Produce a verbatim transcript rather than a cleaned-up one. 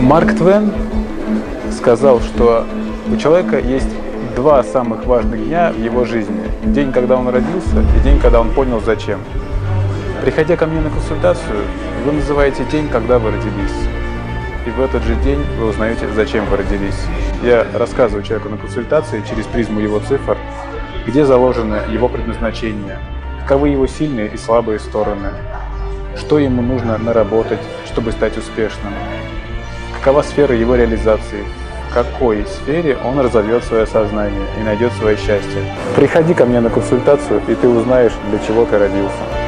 Марк Твен сказал, что у человека есть два самых важных дня в его жизни. День, когда он родился, и день, когда он понял, зачем. Приходя ко мне на консультацию, вы называете день, когда вы родились. И в этот же день вы узнаете, зачем вы родились. Я рассказываю человеку на консультации через призму его цифр, где заложено его предназначение, каковы его сильные и слабые стороны, что ему нужно наработать, чтобы стать успешным, какова сфера его реализации, в какой сфере он разовьет свое сознание и найдет свое счастье. Приходи ко мне на консультацию, и ты узнаешь, для чего ты родился.